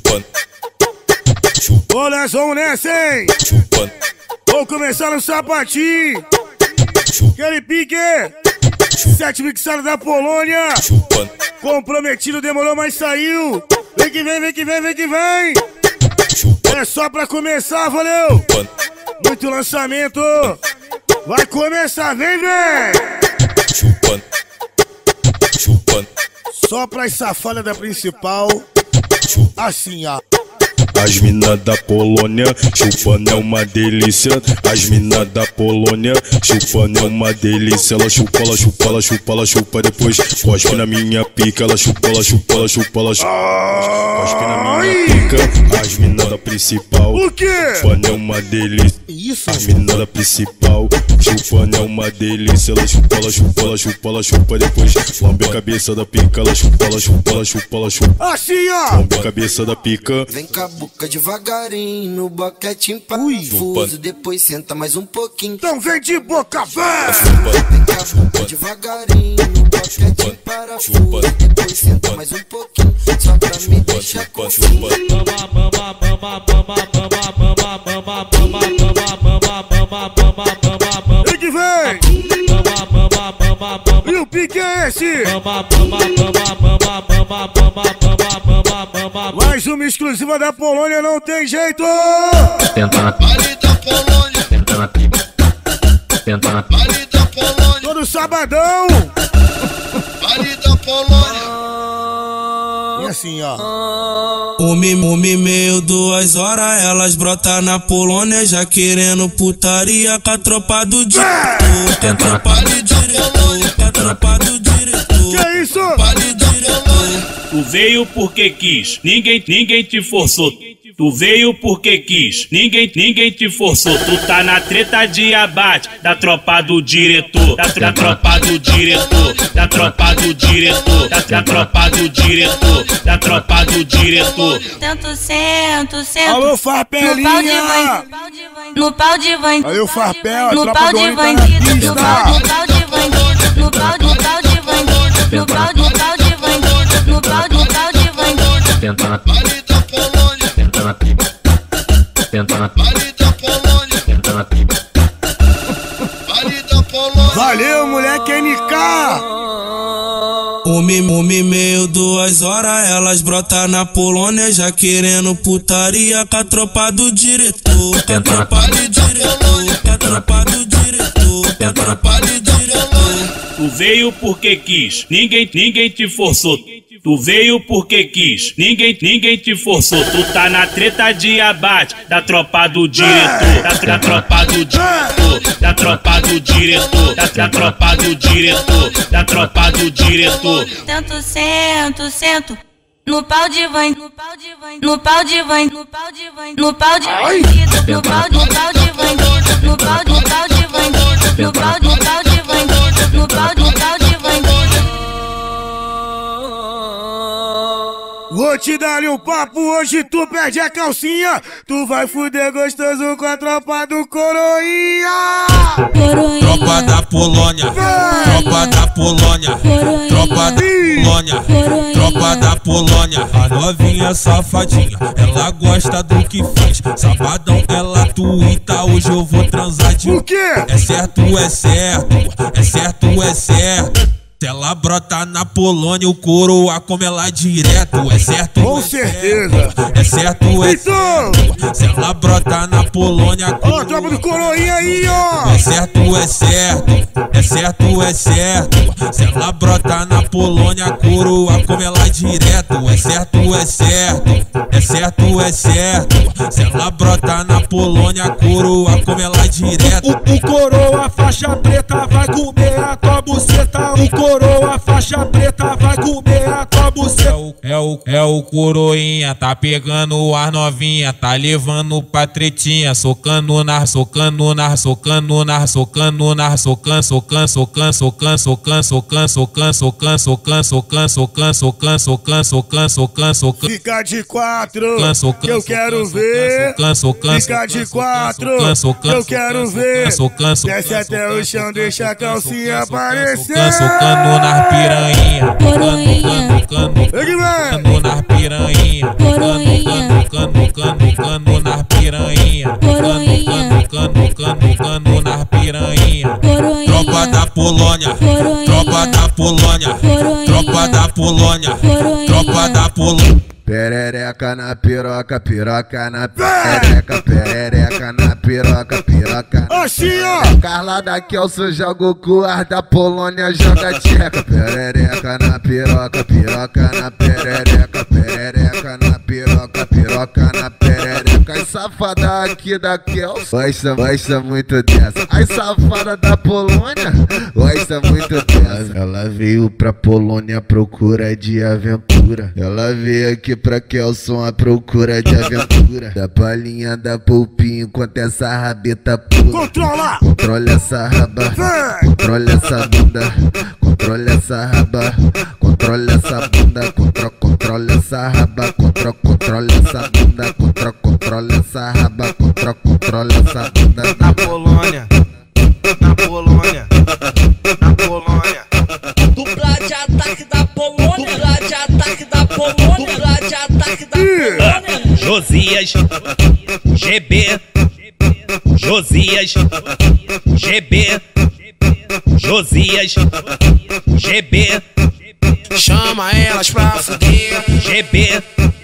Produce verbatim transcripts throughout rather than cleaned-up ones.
chupando, chupando. Ô, nós vamos nessa, hein? Chupando. Vamos começar no sapatinho. Aquele pique. Sete mixados da Polônia. Chupando. Comprometido, demorou, mas saiu. Vem que vem, vem que vem, vem que vem. É só pra começar, valeu. Muito lançamento. Vai começar, vem, vem. Chupando. Chupando. Só pras safadas da principal. Assim, ó. As minas da Polônia, chupando é uma delícia. As minas da Polônia, chupando é uma delícia. Ela chupa, ela chupa, ela chupa, ela chupa. Depois cospe na minha pica. Ela chupa, ela chupa, ela chupa, ela chupa. Cospe na minha pica. As minas da principal, O quê? chupando é uma delícia. Isso. As minas da principal, chupando é uma delícia. Ela chupa, ela chupa, ela chupa, ela chupa. Depois lambe a cabeça da pica. Ela chupa, ela chupa, ela chupa, ela chupa. Assim, ó. Lambe a cabeça da pica. Vem com a boca devagarinho no boquetinho parafuso. Depois senta mais um pouquinho. Então vem de boca, Vem velho. com a boca devagarinho no boquetinho parafuso. Depois senta mais um pouquinho. Só pra me deixar com fome. Vem que vem. E o pique é esse? Mais uma exclusiva da Polônia, não tem jeito. Tenta na Pare da Polônia, tenta na pica. Tenta na pica. pare da Polônia, Todo sabadão. pare da Polônia. E assim, ó. Uma, uma e meia, duas horas, elas brotam na Polônia, já querendo putaria com a tropa do diretor. Com a tropa do diretor, com a tropa do diretor. Que é isso? Pare diretor. Tu veio porque quis, ninguém, ninguém te forçou. Tu veio porque quis, ninguém, ninguém te forçou. Tu tá na treta de abate da tropa do diretor, da, da tropa do diretor, da tropa do diretor, da, da tropa do diretor, da tropa do diretor. Sento, sento, sento. Alô, No pau de Farpelinha. bandido. No pau de bandido. Aí o Farpel, a No tropa pau do de Oni tá na bandido. pista. No pau, no pau de bandido. No pau, no pau de bandido. No pau, no pau de bandido. No pau, no pau de bandido. Tenta na pica. Pare da Polônia, Tenta na pica. Tenta na pica. pare da Polônia, Tenta na pica. pare da Polônia. Valeu, moleque N K. Uma, uma e meia, duas horas, elas brotam na Polônia, já querendo putaria com a tropa do diretor. Com a tropa do diretor, com a tropa do diretor, com a tropa do diretor. Tu veio porque quis, ninguém, ninguém te forçou. Tu veio porque quis, ninguém, ninguém te forçou. Tu tá na treta de abate da tropa do diretor, da, da tropa do diretor, da tropa do diretor, da, da tropa do diretor, da tropa do diretor. Sento, sento, sento. No pau de bandido. No pau de bandido. No pau de bandido. No pau de bandido. No pau, no pau de bandido. No pau, no pau de bandido. No pau, no pau de bandido. No pau, no pau de bandido. Vou te dar um papo, hoje tu perde a calcinha. Tu vai fuder gostoso com a tropa do Coroinha. Tropa da Polônia, tropa da Polônia, tropa da Polônia, tropa da Polônia. A novinha safadinha, ela gosta do que faz. Sabadão ela tuita, hoje eu vou transar de O quê? É certo, é certo, é certo, é certo. Se ela brota na Polônia, o coroa come ela direto. É certo, Com é certeza. certo, é certo, é Então, certo. Se ela brota na Polônia, ó, a tropa do Coroinha aí, ó. é certo, é certo, é certo, é certo. Se ela brota na Polônia, coroa come ela direto. É certo, é certo, é certo, é certo. Se ela brota na Polônia, coroa come ela direto. O, o coroa faixa preta vai comer a tua buceta. O coroa faixa preta vai comer a tua buceta. É o, é o coroinha, tá pegando as novinha, tá levando pra tretinha, socando na, socando na, socando na, socando na, socando, socando, socando, socando, socando, socando, socando, socando, socando, socando, socando, socando, socando, socando, socando, socando. Fica de quatro, que eu quero ver. Fica de quatro, que eu quero ver. Desce até o chão, deixa a calcinha aparecer. Socando nas piranha, tocando, tocando, tocando nas piranha, tocando, tocando. Polônia, tropa da Polônia, tropa da Polônia, tropa da Polônia. Perereca na piroca, piroca na perereca, perereca na piroca, piroca. Assim, ó. Carla da Kelso joga o coar da Polônia, joga tcheca. Perereca na piroca, piroca na perereca, perereca na piroca, piroca na perereca. As safada aqui da Kelso gosta, gosta muito dessa. As safada da Polônia gosta muito dessa. Ela veio pra Polônia à procura de aventura. Ela veio aqui pra Kelson à procura de aventura. Da palhinha da polpinha enquanto essa rabeta pula. Controla! Controla essa raba, controla essa bunda, controla essa raba, controla essa bunda, controla, controla essa raba, controla, controla essa bunda, controla, controla essa raba, controla, controla essa bunda. Na Polônia, na Polônia, na Polônia. Dupla de ataque da Polônia, dupla de ataque da Polônia, dupla de ataque da Polônia. Josias, G B, Josias, G B, Josias, G B, Chama elas pra fuder. G B,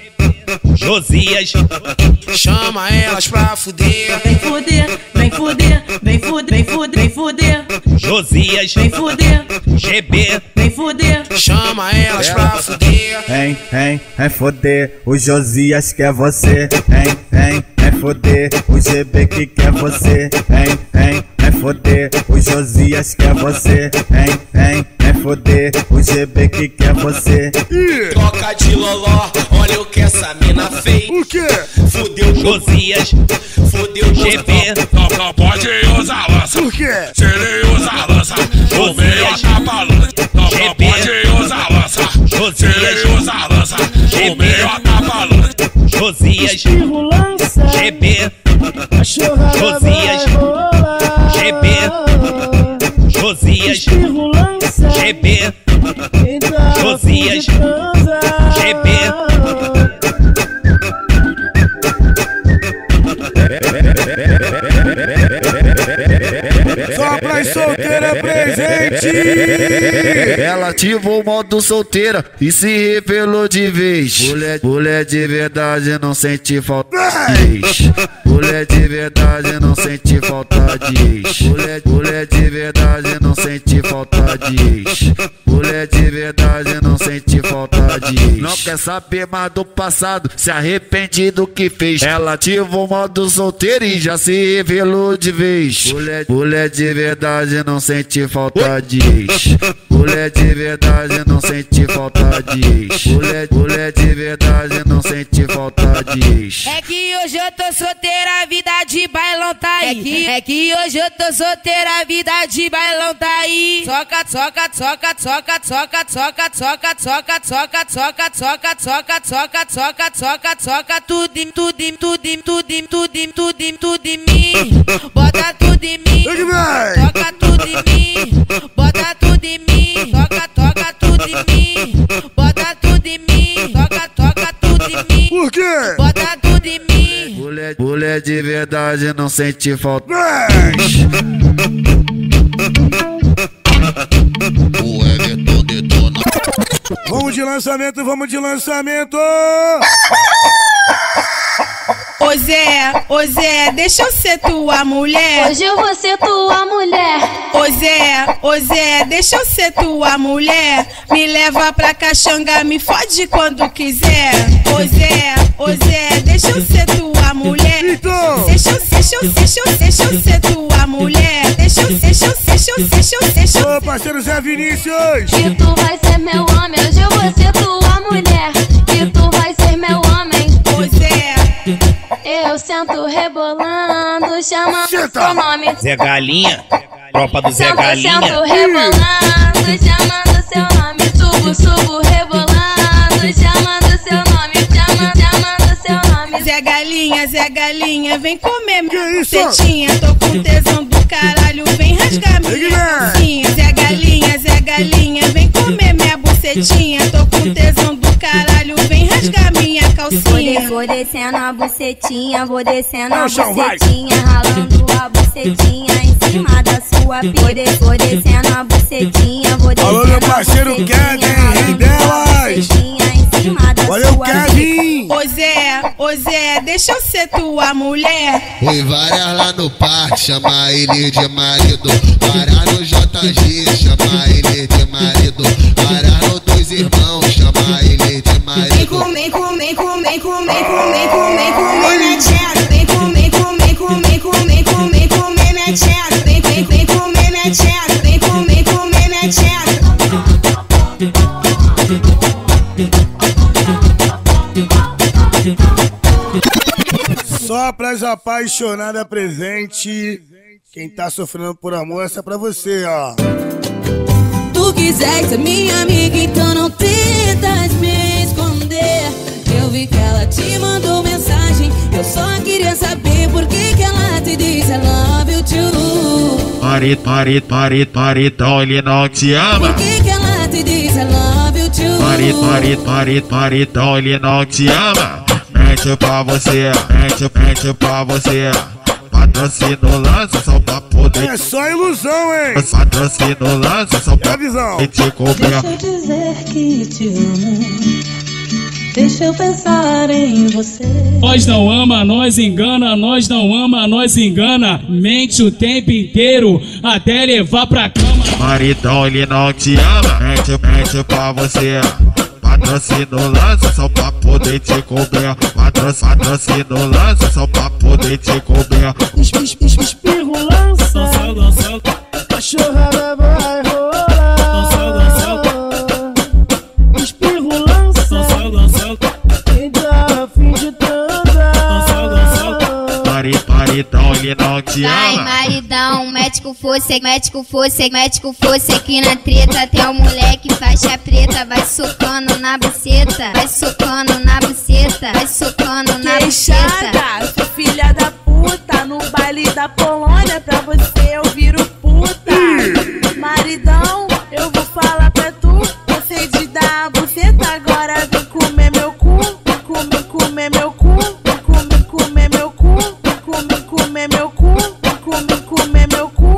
Josias, chama elas pra fuder. Vem fuder, vem fuder, vem fuder, vem fuder, vem fuder. Josias, Vem fuder, G B, vem fuder. Chama elas pra fuder. Hein, hein, hein, foder, o Josias quer você. Hein, hein, hein, foder, o G B que quer você. Hein, hein, hein, foder, o Josias quer você. Hein, hein, hein, foder, o G B que quer você. Troca de loló, olha o que essa mina fez. O quê? Fudeu Josias, fudeu G B, Não, não pode usar lança. Por quê? Se ele usar lança, o meio atapa lança. Não, não pode usar lança. Se ele usar lança, o meio atapa lança. Josias, G B, Josias, G B, Josias, G B, Josias, G B. Só pra solteira presente. Ela ativou o modo solteira e se revelou de vez. Mulher, mulher de verdade não sente falta de ex. Mulher de verdade não sente falta de ex. Mulher, mulher de verdade não sente falta de ex. Mulher de verdade não sente falta de ex. Não quer saber mais do passado, se arrepende do que fez. Ela ativou o modo solteira e já se revelou de vez. Mulher, mulher de verdade não sente falta de ex. Mulher de verdade não sente falta de ex. Mulher, mulher de verdade não sente falta de ex. É que hoje eu tô solteira, a vida de bailão tá aí. É que, é que hoje eu tô solteira, a vida de bailão tá aí. Soca, soca, soca, soca, soca, soca, soca, soca, soca, soca, soca, soca, soca, soca, soca, soca, tudo em, tudo em, tudo em, tudo em, tudo em, tudo em, tudo em mim. Bota tudo em mim. Toca tudo em mim. Bota tudo em mim. Toca, toca tudo em mim. Bota tudo em mim. Toca, toca tudo em mim. Por quê? Bota tudo em mim. Mulher, mulher de verdade não sente falta. O Everton detona. Vamos de lançamento, vamos de lançamento. Ô Zé, ô Zé, deixa eu ser tua mulher. Hoje eu vou ser tua mulher. Ô Zé, ô Zé, deixa eu ser tua mulher. Me leva pra Caxanga, me fode quando quiser. Ô Zé, ô Zé, deixa eu ser tua mulher. Então. Deixa eu, deixa eu, deixa eu, deixa eu ser tua mulher. Deixa eu, deixa eu, deixa eu, deixa eu, deixa eu. Ô parceiro Zé Vinícius. E tu vai ser meu homem, hoje eu vou ser tua mulher. E tu vai ser meu homem. Ô Zé, eu sento rebolando, chamando Senta. seu nome. Zé Galinha, tropa do Zé Sento, Galinha. sento rebolando, chamando seu nome. Subo, subo rebolando, chamando seu nome. Chama, chamando seu nome. Zé Galinha, Zé Galinha, vem comer Que minha isso? tetinha. Tô com tesão do caralho, vem rasgar minha calcinha. Zé Galinha, Zé Galinha, vem comer minha bucetinha. Tô com tesão do caralho, vem rasgar minha calcinha. vou descendo a bucetinha, vou descendo a Não, chão, vai. bucetinha, ralando a bucetinha em cima da sua pica. Vou, des vou descendo a bucetinha, vou descendo Alô, meu parceiro Kevin, rei delas. Valeu, Kevin. Ô Zé, ô Zé, deixa eu ser tua mulher. Foi várias lá no parque, chama ele de marido. Para no J G, chama ele de marido. Para no dois irmãos, chama ele de marido. Vem comer, comer, comer, comer, comer, comer, comer minha tchera. Vem comer, comer, comer, comer, comer, comer minha tchera. Vem, vem, vem comer minha tchera. Vem comer, comer minha tchera. Só pras apaixonadas presente. Quem tá sofrendo por amor, essa é pra você, ó. Tu quiser ser minha amiga, então não tentas me esconder. Eu vi que ela te mandou mensagem, eu só queria saber por que que ela te disse I love you too. Pare, pare, pare, pare, então ele não te ama. Por que que ela te disse I love you too? Pare, pare, pare, pare, então ele não te ama. Mente pra você, mente, mente pra você. Patrocínio lança só pra poder. É só ilusão, hein? Patrocínio lança só pra poder te cobrir. Deixa eu dizer que te amo. Deixa eu pensar em você. Nós não ama, nós engana, nós não ama, nós engana. Mente o tempo inteiro até levar pra cama. Maridão, ele não te ama. Mente, mente pra você. Patrocínio lança só pra poder te cobrir. Patrocínio lança só pra poder te cobrir. Espirro lança, cachorrada vai rolar. Espirro lança, quem tá a fim de transar. Pare, paridão, ele não te Vai, ama. maridão, médico fosse, médico fosse, médico fosse aqui na treta. Tem um moleque faixa preta, vai socando na buceta, vai socando na buceta, vai socando na buceta. Queixada, sou filha da puta. No baile da Polônia, pra você eu viro puta. Maridão, eu vou falar pra tu. Eu sei de dar a buceta, agora vem comer meu cu. Vem comer, comer meu cu. Vem comer, comer meu cu. Vem comer, comer meu cu. Vem comer, comer meu cu.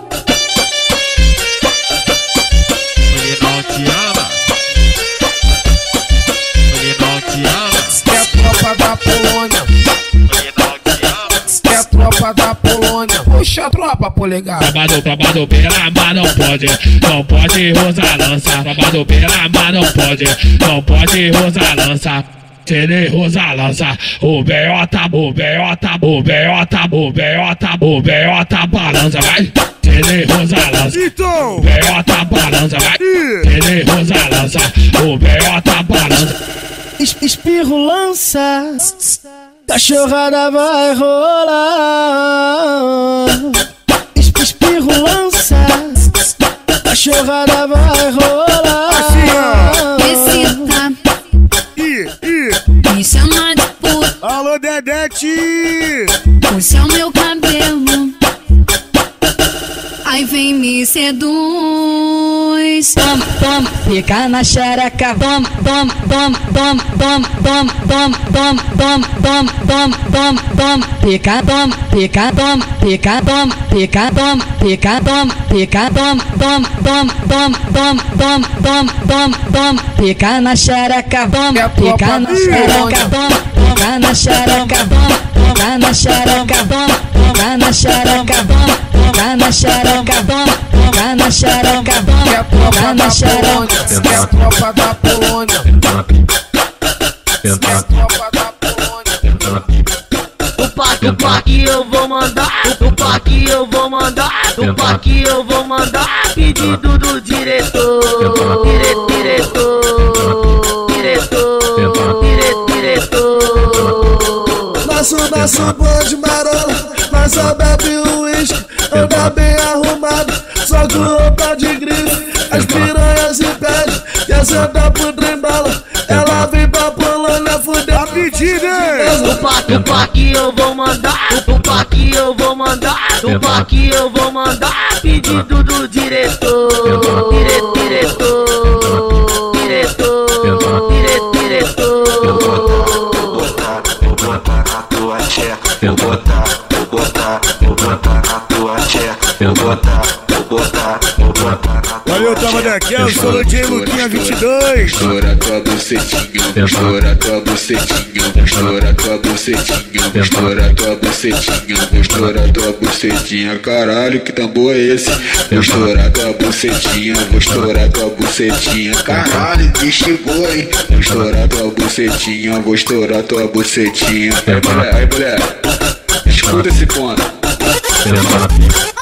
Ele não te ama. Ele não te ama. É tropa da Polônia. Ele não te ama. É tropa da Polônia. Puxa a tropa, polegar. Tropa do, tropa do Beira-Mar não pode, não pode usar lança. Tropa do Beira-Mar não pode, não pode usar lança. Se ele usa lança, o B O tá, o B O tá, o B O tá, o B O tá, o B O tá balança, vai. Se ele usa lança, o B O tá balança, vai. Se ele usa lança, o B O tá balança. Espirro lança, cachorrada vai rolar. Espirro lança, cachorrada vai rolar. Excita, me chama de puta. Alô, Dedete! Puxa o meu cabelo, aí vem me seduz. Toma, toma, fica na xereca. Toma, toma, toma, toma, toma, toma, toma, toma, toma, toma, toma, toma. Fica, toma, fica, toma, fica, toma, fica, toma, fica, toma, fica, toma, toma, toma, toma, toma, toma, toma, toma, toma. Fica na xereca, toma, fica na xereca, toma, fica na xereca, toma, fica na xereca, toma, fica na xereca, toma, fica na xereca, toma, fica na xereca, toma. É tropa da Polônia. É tropa da Polônia. É tropa da Polônia. O pack, o pack eu vou mandar, o pack eu vou mandar, o pack eu vou mandar. Pedido do diretor, dire, diretor, diretor, dire, diretor. Nosso, nosso bonde marola, nós só bebe uísque, anda bem arrumado, só com roupa de grife. As piranhas se pedem, quer sentar pro trem bala, ela vem pra Polônia fuder a pedida. O pack, o pack eu vou mandar, o pack eu vou mandar, o pack eu vou mandar. Pedido do diretor, dire, diretor, diretor, dire, diretor. Valeu, tava daqui, eu sou o J Luquinha vinte e dois. Estoura tua bucetinha, estoura tua bucetinha, estoura tua bucetinha, estoura tua bucetinha, estoura tua bucetinha, caralho, que tambor é esse? Vou estourar tua bucetinha, vou estourar tua bucetinha, caralho, que chegou, hein? Vou estourar tua bucetinha, vou estourar tua bucetinha. Aí, mulher, aí, mulher, escuta esse ponto. Senta na pica.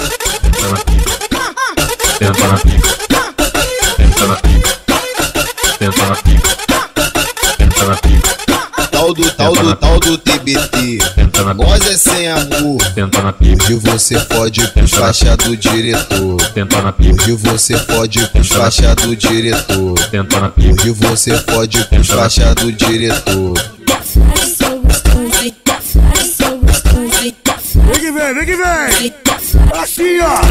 Senta na pica. Senta na pica. Senta na pica. Senta na pica. Tal do, tal do, tal do T B T. Nós é sem amor. Hoje você fode pros faixa do diretor. Hoje você fode pros faixa do diretor. Hoje você fode pros faixa do diretor. Vem que vem, vem que vem! Assim, ó!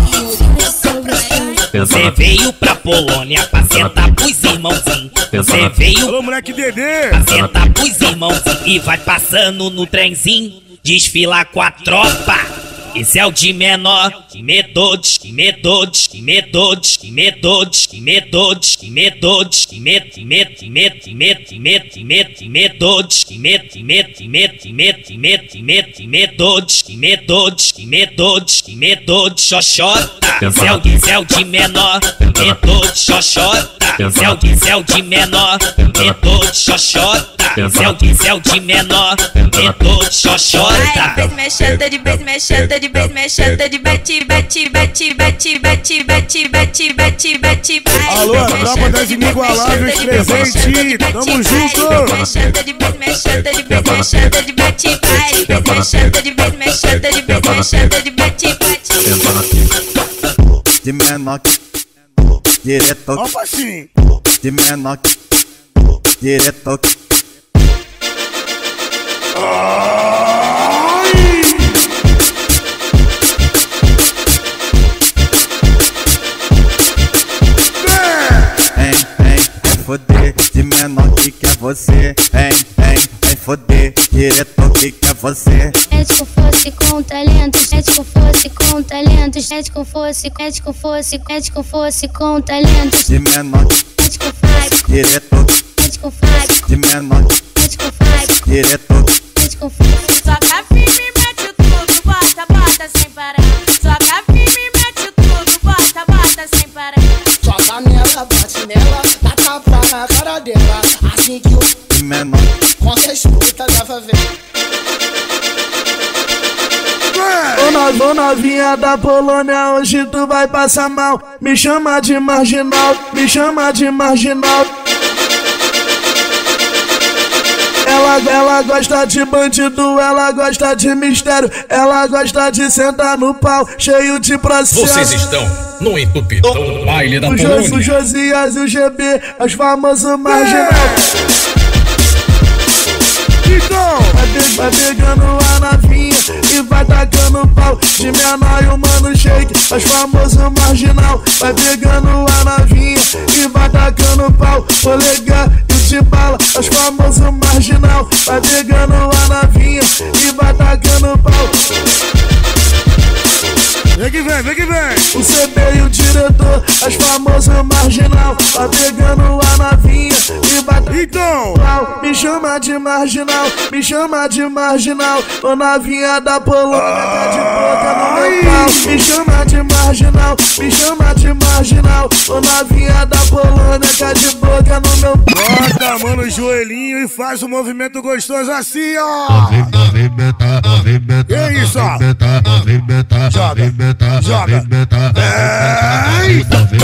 Você veio pra Polônia pra sentar pros irmãozinhos. Você veio Alô, moleque Dedê pra sentar pros irmãozinhos. E vai passando no trenzinho, desfilar com a tropa. Esse é o de menor, que medodes, que medodes, que medodes, que medodes, que medodes, que medodes, que med, que med, que med, que med, que med, que med, que medodes, que med, que med, que med, que med, que med, que med, que medodes, que medodes, que medodes, que medodes, xoxota. Esse é o de, esse é o de menor, que medodes, xoxota. Esse é o de, esse é o de menor, que medodes, xoxota. Esse é o de, esse é o de menor, que medodes, xoxota. Vez mexendo de vez mexendo de vez mexendo de bate bate bate bate bate bate bate bate bate alô, a tropa das inigualáveis presente, tamo junto! Mexendo de vez mexendo de vez mexendo de bate bate vez mexendo de vez mexendo de vez mexendo de bate bate de menor direto opa sim de menor direto foder, de menor que quer você, hein, hein, vem foder, direto que quer você. Médico fosse com talento, médico fosse com talento, médico fosse, médico fosse, médico fosse com talento. De menor, médico faz, direto, médico faz, de menor, médico faz, direto, médico faz. Soca firme, mete tudo, bota, bota sem parar. Soca firme, mete tudo, bota, bota sem parar. Joga nela, bate nela, dá tapa na cara dela. Assim que o menor quando você escuta, leva ver. Ô novinha da Polônia, hoje tu vai passar mal. Me chama de marginal, me chama de marginal. Ela, ela gosta de bandido, ela gosta de mistério, ela gosta de sentar no pau, cheio de processo. Vocês estão no entupidão do baile da o Polônia. O Josias e o G B, os famosos marginal. Então, vai pegando a navinha e vai tacando pau. De menor e o mano shake, os famosos marginal. Vai pegando a navinha e vai tacando pau. Polegar e o de bala, os famosos marginal. Vai pegando a navinha e vai tacando pau. Vem que vem, vem que vem! O C B e o diretor, as famosas marginal. Vai pegando a navinha e vai então pau. Me chama de marginal, me chama de marginal. Ô navinha da Polônia, tá de boca no meu pau. Me chama de marginal, me chama de marginal. Ô navinha da Polônia, tá de boca no meu pau. Bota a mão no joelhinho e faz um movimento gostoso assim, ó. Que isso, ó. Joga, joga. Ei!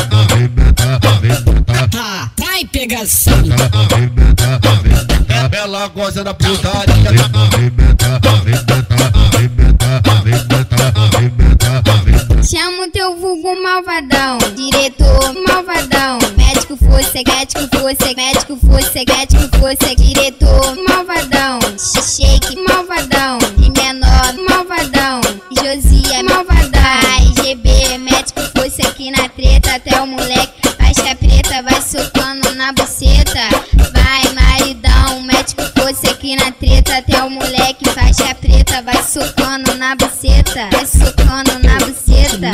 Tá, vai pegação. Ela gosta da putaria. Chama o teu vulgo malvadão, diretor malvadão. Médico fosse, médico fosse, médico fosse, médico fosse, diretor malvadão. Shake malvadão, de menor malvadão. Josia malvadão. G B, médico fosse aqui na treta, até o moleque faixa preta vai socando na buceta. Vai maridão, médico fosse aqui na treta, até o moleque faixa preta vai socando na buceta, vai socando na buceta.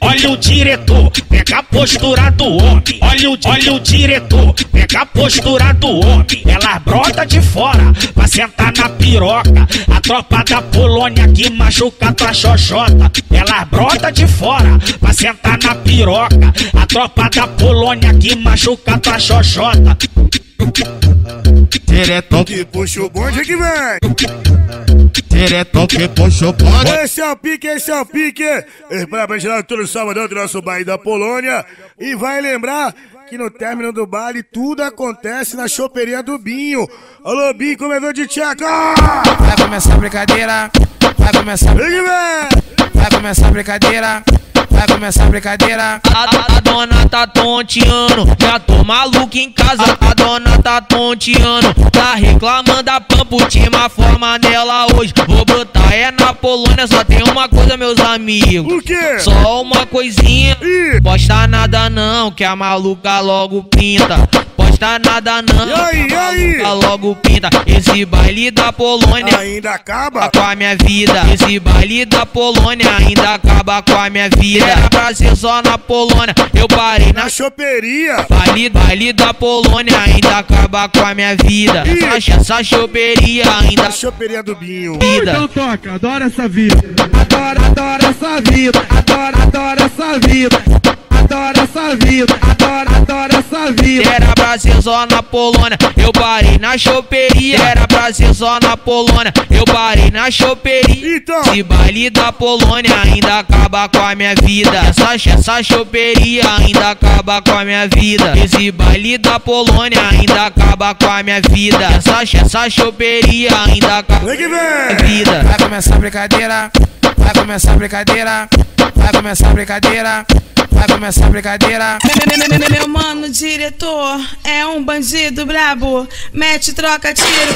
olha o diretor, pega a postura do homem. Olha o, olha o diretor, pega a postura do homem. Ela brota de fora pra sentar na piroca. A tropa da Polônia que machuca tua xoxota. Ela brota de fora pra sentar na piroca. A tropa da Polônia que machuca tua xoxota. Diretor que puxa o bonde que vem. Diretor que puxa o bonde. Esse é o pique, esse é o pique. Para gerar todo sábado do nosso baile da Polônia. E vai lembrar que no término do baile tudo acontece na choperia do Binho. Alô, Binho, comedor de tcheca. Vai começar a brincadeira. Vai começar. Vai começar a brincadeira. Vai começar a brincadeira. A, a, a dona tá tonteando, já tô maluco em casa. A dona tá tonteando, tá reclamando a pampa. Última forma dela hoje, vou botar é na Polônia. Só tem uma coisa, meus amigos. O quê? Só uma coisinha. Ih. Posta nada não, que a maluca logo pinta. Posta nada não, e aí, que a aí? maluca logo pinta. Esse baile da Polônia ainda acaba com a minha vida. Esse baile da Polônia ainda acaba com a minha vida. Era pra ser só na Polônia, eu parei na, na choperia. Baile, baile da Polônia ainda acaba com a minha vida. Essa, essa choperia ainda. A choperia do Binho. Vida. Então toca, adoro essa vida. Adoro, adoro essa vida. Adoro, adoro essa vida. Adoro essa vida. Adoro, adoro essa vida. Era pra ser só na Polônia, eu parei na choperia. Era pra ser só na Polônia, eu parei na choperia. Então. Esse baile da Polônia ainda acaba com a minha vida. Essa, essa choperia ainda acaba com a minha vida. Esse baile da Polônia ainda acaba com a minha vida. Essa, essa choperia ainda acaba com a minha vida. Vai começar a brincadeira. Vai começar a brincadeira. Vai começar a brincadeira. Vai começar a brincadeira. Meu mano diretor é um bandido brabo. Mete, troca, tiro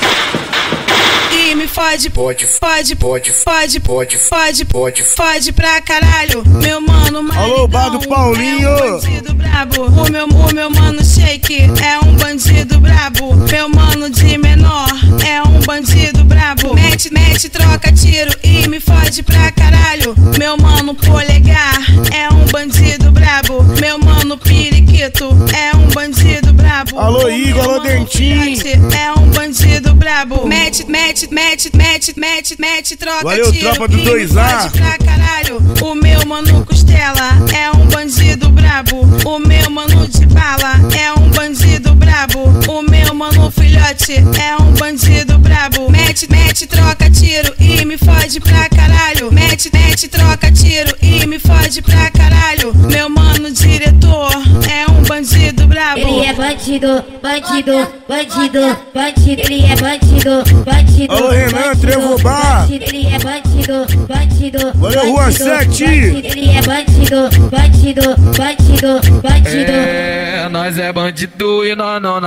e me fode, pode, fode, pode, fode, pode, fode, pode, fode pra caralho. Meu mano maridão, alô, bar do Paulinho, é um bandido brabo. O meu, o meu mano Shake é um bandido brabo. Meu mano de menor é um bandido brabo. Mete, mete, troca, tiro e me fode pra caralho. Meu mano Polegar é um bandido brabo. Meu mano Periquito é um bandido brabo. Alô, Igor, alô, Dentinho é um bandido brabo. Mete, mete, mete, mete, mete, mete, troca, valeu, tiro tropa do e dois me A. fode pra caralho. O meu mano Costela é um bandido brabo. O meu mano de bala é um bandido brabo. O meu mano Filhote é um bandido brabo. Mete, mete, troca, tiro e me fode pra caralho. Mete, mete, troca, tiro e me fode pra caralho. Meu mano diretor é um bandido brabo. Ele é bandido, bandido, bandido, bandido. Ele é bandido, bandido. Alô, Renan, Trevobar. Ele é bandido, bandido. Valeu, Rua sete. Ele é bandido, bandido, bandido, bandido. É, nós é bandido e nós não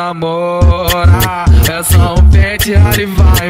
namora. É só um pente, ali vai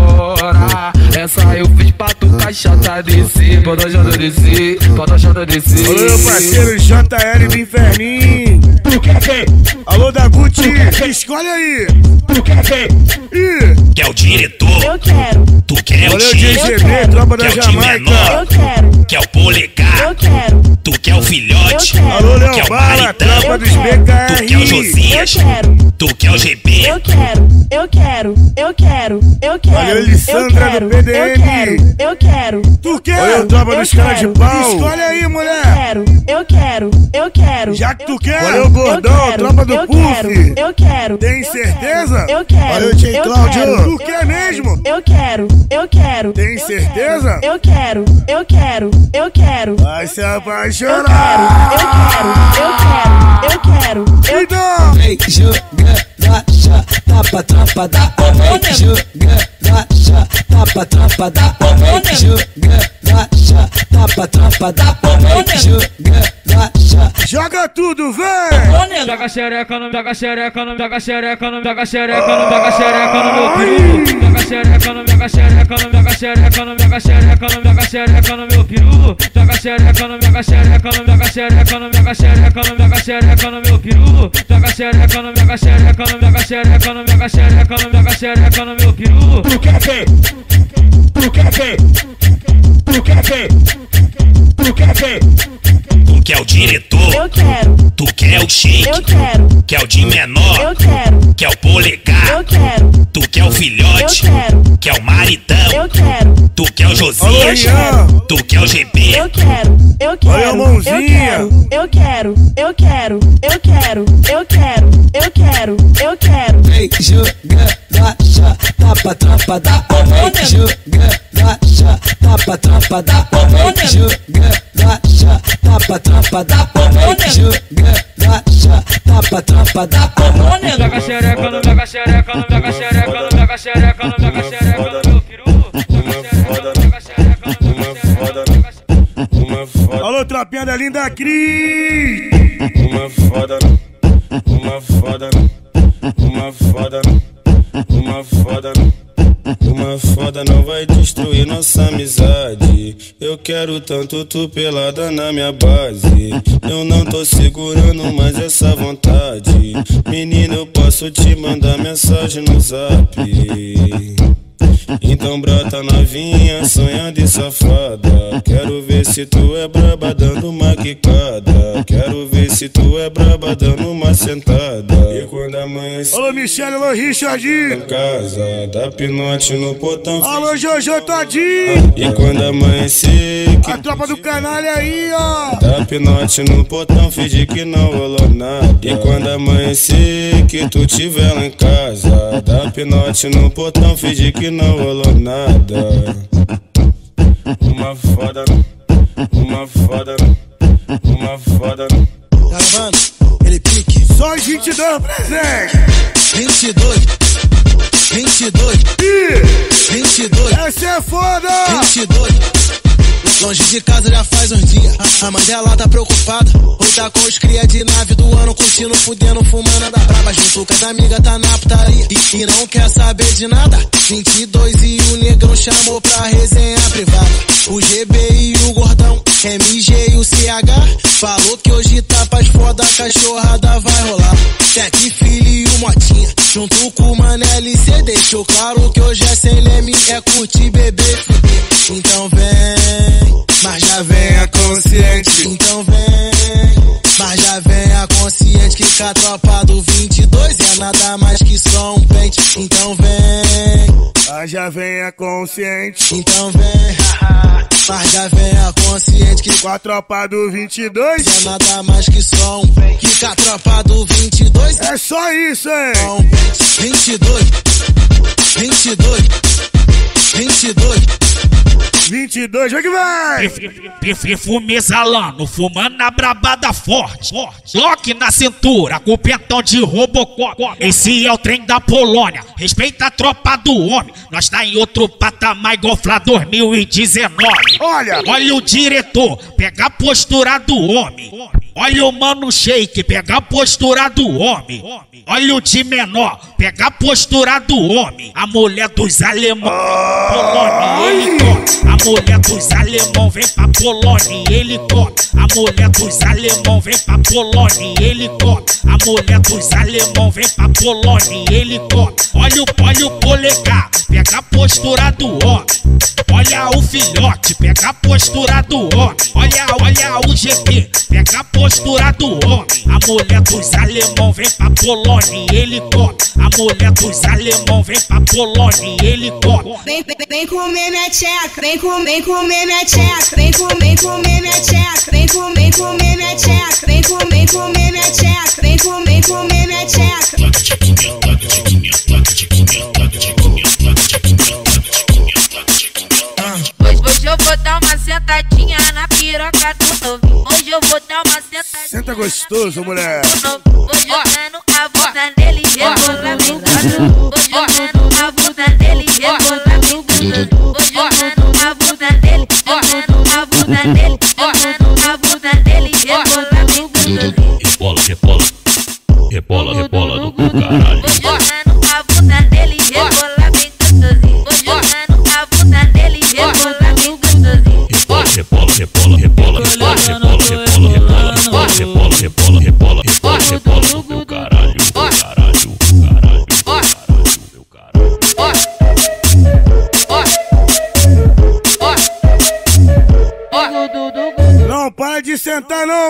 embora. Essa eu fiz pra tu caixota descer. Bota jota descer, bota jota descer. Alô, meu parceiro J L do Inferninho. Tu quer ver? Alô, da Gucci, escolhe aí. Tu quer ver? Ih. Quer o diretor? Eu quero. Tu quer valeu, o G G B, tropa da quer Jamaica. Eu quero. Quer o Polegar? Eu quero. Tu quer o Filhote? Eu quero. Alô, Léo Quer o Bala, Maritão? tropa dos B K R. Tu quer o Josias? Eu quero. Tu quer o G B? Eu quero, eu quero, eu quero, eu quero. Valeu, Lissandra eu quero, do P D M. Eu quero, eu quero. Tu quer? Eu Olha o tropa eu dos caras de quero. pau. Escolhe aí, mulher. quero, eu quero, eu quero. Já que tu eu quer, quero, valeu, Gordão, eu quero, tropa do eu Puff. quero, eu quero. Tem certeza? Eu quero. Valeu, Tio eu Cláudio. quero, Tu quer mesmo? Eu quero, eu quero. Tem eu certeza? Quero, eu quero, eu quero, eu quero. Vai se apaixonar. Eu quero, eu quero, eu quero, eu quero. Vem jogando a chata pra tropa da Polônia. Vem jogando a chata pra tropa da Polônia. Vem jogando a chata pra tropa da Polônia. Vem jogando a chata. Joga tudo, vem! Joga xereca no, joga xereca no, joga xereca no, joga xereca no, joga xereca no meu peru. Joga xereca no, joga xereca no, joga xereca no, joga xereca no, joga xereca no meu peru. Joga xereca no, joga xereca no, joga xereca no, joga xereca no, joga xereca no meu peru. Joga xereca no, joga xereca no, joga xereca no, joga xereca no, joga xereca no meu peru. Tu quer ver? Tu quer ver? Tu quer ver? Tu quer ver? Tu quer o diretor? Eu quero. Tu quer o shake? Eu quero. Quer o de menor? Eu quero. Quer o polegar? Eu quero. Tu quer o filhote? Eu quero. Quer o maridão? Eu quero. Tu quer o Josias? Tu quer o G B? Eu quero. Eu quero. Olha a mãozinha. Eu quero. Eu quero. Eu quero. Eu quero. Eu quero. Eu quero. Vem jogando a chata pra tropa da polônia. Vem jogando a chata pra tropa da polônia. Vem jogando a chata pra tropa da polônia. Vem jogando a chata pra tropa da polônia. Joga xereca, não joga xereca, não joga xereca, não joga xereca, não joga xereca no meu peru. Alô, tropinha da linda Cris. Uma foda, uma foda, uma foda, uma foda, uma foda não vai destruir nossa amizade. Eu quero tanto tu pelada na minha base. Eu não tô segurando mais essa vontade. Menina, eu posso te mandar mensagem no zap. Então brota novinha, sonhando e safada. Quero ver se tu é braba dando uma quicada. Quero ver se tu é braba dando uma sentada. E quando amanhecer, alô, Michele, alô, Richard. em casa, dá pinote no portão. Alô, Jojo Todinho. E quando amanhecer, a tropa do canalha aí, ó. dá pinote no portão, finge que não rolou nada. E quando amanhecer, que tu tiver lá em casa, dá pinote no portão, finge que não rolou nada. Uma foda, uma foda, uma foda. Gravando, ele pique. Só os vinte e dois presente. vinte e dois, vinte e dois, vinte e dois. Essa é foda. vinte e dois. Longe de casa já faz uns dias. A mãe dela tá preocupada. Hoje tá com os cria de nave do ano, curtindo, fudendo, fumando da braba. Junto com as amigas tá na putaria e, e não quer saber de nada. vinte e dois e o negão chamou pra resenha privada. O G B e o gordão, M G e o C H. Falou que hoje tá pras foda, a cachorrada vai rolar. Tec, filho e o Motinha, junto com o Mano L C. Deixou claro que hoje é sem leme, é curtir, beber, fuder. Então vem, mas já venha consciente. Então vem, mas já venha consciente que com a tropa do vinte e dois é nada mais que só um pente. Então vem, mas já venha consciente. Então vem, mas já venha consciente que com a tropa do vinte e dois é nada mais que só um pente. Que com a tropa do vinte e dois é só isso, hein? Só um pente. vinte e dois, vinte e dois, vinte e dois. vinte e dois, vai que vai! Perfume exalando, fumando na brabada forte. Lock na cintura, com o pentão de Robocop. Esse é o trem da Polônia, respeita a tropa do homem. Nós tá em outro patamar igual Flá dois mil e dezenove. Olha! Olha o diretor, pega a postura do homem. Olha o Mano Shake, pega a postura do homem. Olha o de menor, pega a postura do homem. A mulher dos alemão, Polônia, ele come. A mulher dos alemão vem pra Polônia e ele come. A mulher dos alemão vem pra Polônia e ele come. A mulher dos alemão vem pra Polônia e ele come. Olha o, olha o polegar, pega a postura do homem. Olha o filhote, pega a postura do homem. Olha, olha o G P, pega a postura do homem. A mulher dos alemão vem pra Polônia e ele come. A mulher dos alemão vem pra Polônia e ele come. Vem, vem, vem comer minha tcheca, vem, com, vem comer minha tcheca, vem, com, vem comer minha tcheca, vem, com, vem comer minha tcheca, vem, com, vem comer minha tcheca, vem, com, vem comer minha tcheca. Hoje eu vou dar uma sentadinha na piroca do novinho. Hoje eu vou dar uma sentadinha. Senta gostoso, mulher. Vou jogando a bunda nele, rebola brincando. Vou jogando a bunda nele, rebola brincando. Vou jogando a bunda nele, jogando a bunda nele, jogando a bunda nele, rebola brincando. Rebola, rebola, rebola, rebola no cu, caralho. Vou jogando a bunda nele, rebola brincando. Vou jogando a bunda nele, rebola brincando. Rebola, rebola, rebola, rebola, rebola, rebola, rebola, rebola, rebola, rebola, rebola, rebola, rebola no meu caralho, caralho, caralho, meu caralho. Não para de sentar, não!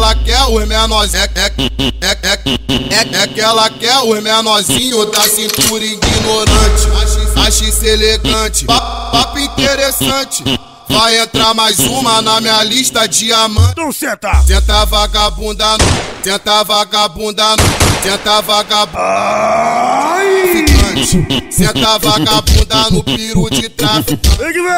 ela quer os menorzinhos. É, é, é, é, é, é que ela quer os menorzinhos da cintura ignorante. Acho, acho isso elegante, papo, papo interessante. Vai entrar mais uma na minha lista diamante. Então senta. Senta vagabunda no, senta vagabunda no, senta vagabunda. Senta vagabunda no piru de traficante.